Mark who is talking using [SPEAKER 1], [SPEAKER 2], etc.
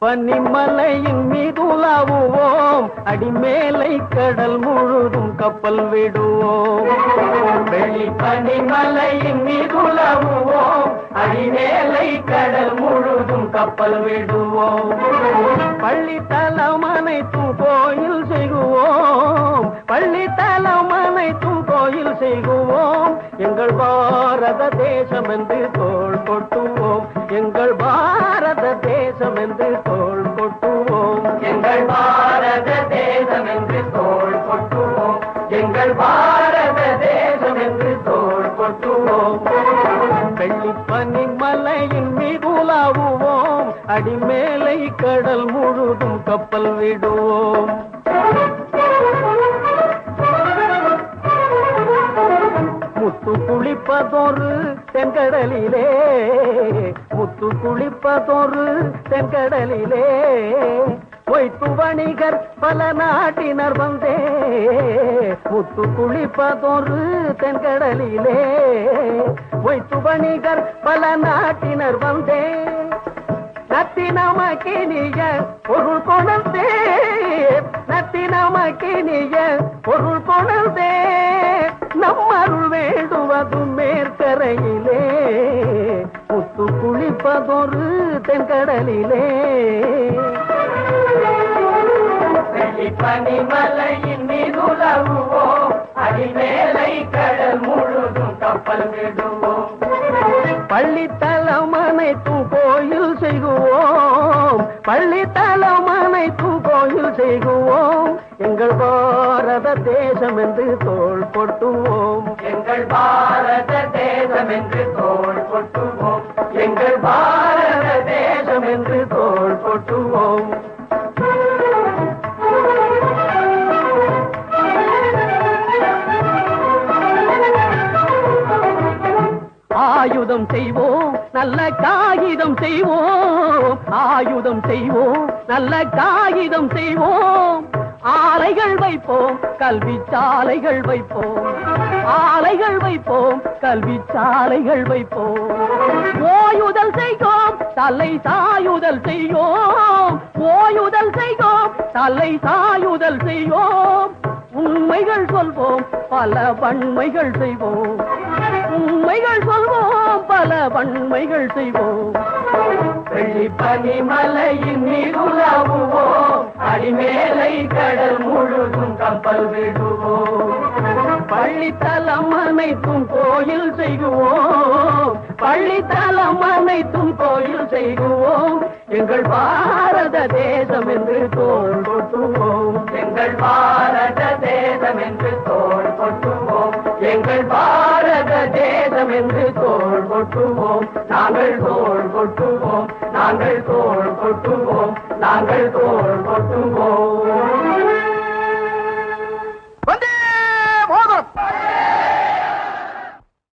[SPEAKER 1] பனிமலையின் மீதுலாவுவோம், அடிமேலை கடல் முழுதும் கப்பல் விடுவோம். வெள்ளி பனிமலையின் மீதுலாவுவோம், அடிமேலை கடல் முழுதும் கப்பல் விடுவோம். பள்ளித்தலம் அனைத்தும் கோயில் செய்குவோம், பள்ளித்தலம் அனைத்தும் கோயில் செய்குவோம். எங்கள் பாரத தேசம் என்று தோள் கொட்டுவோம், எங்கள் பாரத தேசம் என்று தோள் கொட்டுவோம். எங்கள் பாரத தேசம் என்று தோள் கொட்டுவோம், எங்கள் பாரத தேசம் என்று தோள் கொட்டுவோம். வெள்ளிப்பனி மலையின் மீதுலாவுவோம், அடிமேலை கடல் முழுதும் கப்பல் விடுவோம். முத்து குளிப்பதொரு தென்கடலிலே, முத்து குளிப்பதொரு தென்கடலிலே, பொய்த்து வணிகர் பல நாட்டினர் வந்தே. முத்து குளிப்பதொரு தென்கடலிலே, பொய்த்து வணிகர் பல நாட்டினர் வந்தே. நத்தினமக்கினிய பொருள் கொணர்ந்தே, நத்தினமக்கினிய பொருள் கொணர்ந்தே. நம்மருள் வேண்டுவதும் மேற்கரையிலே, முத்து குளிப்பதொரு தென்கடலிலே. பனிமலையின் மீதுலாவுவோம், அடிமேலை கடல் முழுதும் கப்பல் விடுவோம். பள்ளித்தலம் அனைத்தும் கோயில் செய்குவோம், பள்ளித்தலம் அனைத்தும் கோயில் செய்குவோம். எங்கள் பாரத தேசம் என்று தோள் கொட்டுவோம், எங்கள் பாரத தேசம் என்று தோள் கொட்டுவோம், எங்கள் பாரத தேசம் என்று தோள் கொட்டுவோம். ஆயுதம் செய்வோம், நல்ல காகிதம் செய்வோம், ஆயுதம் செய்வோம், நல்ல காகிதம் செய்வோம். ஆலைகள் வைப்போம், கல்வி சாலைகள் வைப்போம், ஆலைகள் வைப்போம், கல்வி சாலைகள் வைப்போம். ஓயுதல் செய்வோம், தலை சாயுதல் செய்வோம், ஓயுதல் செய்வோம், தலை சாயுதல் செய்வோம். உண்மைகள் சொல்வோம், பல வன்மைகள் செய்வோம், உண்மைகள் சொல்வோம், பல வன்மைகள் செய்வோம். வெள்ளி பனிமலையின் மீதுலாவுவோம், அடிமேலை கடல் முழுதும் கப்பல் விடுவோம். பள்ளித்தலம் அனைத்தும் கோயில் செய்குவோம், பள்ளித்தலம் அனைத்தும் கோயில் செய்குவோம். எங்கள் பாரத தேசம் என்று தோள் கொட்டுவோம், எங்கள் பாரத தேசம் என்று தோள் கொட்டுவோம், எங்கள் பாரத தேசம் என்று தோள் கொட்டுவோம். நாங்கள் தோள் கொட்டுவோம், நாங்கள் தோள் கொட்டுவோம், நாங்கள் தோள் கொட்டுவோம்.